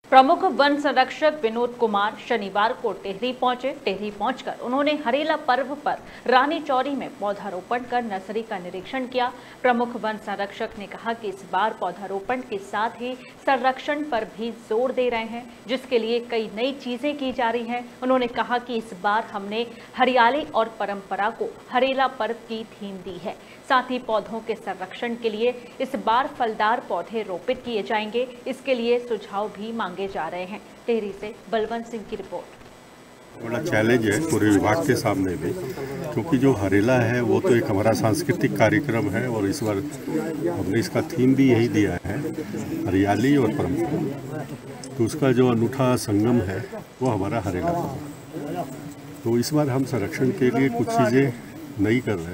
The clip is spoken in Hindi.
प्रमुख वन संरक्षक विनोद कुमार शनिवार को टेहरी पहुंचे। टेहरी पहुंचकर उन्होंने हरेला पर्व पर रानी चौरी में पौधारोपण कर नर्सरी का निरीक्षण किया। प्रमुख वन संरक्षक ने कहा कि इस बार पौधारोपण के साथ ही संरक्षण पर भी जोर दे रहे हैं, जिसके लिए कई नई चीजें की जा रही हैं। उन्होंने कहा कि इस बार हमने हरियाली और परंपरा को हरेला पर्व की थीम दी है। साथ ही पौधों के संरक्षण के लिए इस बार फलदार पौधे रोपित किए जाएंगे। इसके लिए सुझाव भी मांगे जा रहे हैं। टेहरी से बलवंत सिंह की रिपोर्ट। बड़ा चैलेंज है पूरे विभाग के सामने भी, क्योंकि जो हरेला है वो तो एक हमारा सांस्कृतिक कार्यक्रम है और इस बार हमने इसका थीम भी यही दिया है, हरियाली और परंपरा। तो उसका जो अनूठा संगम है वो हमारा हरेला है। तो इस बार हम संरक्षण के लिए कुछ चीज़ें नई कर रहे हैं।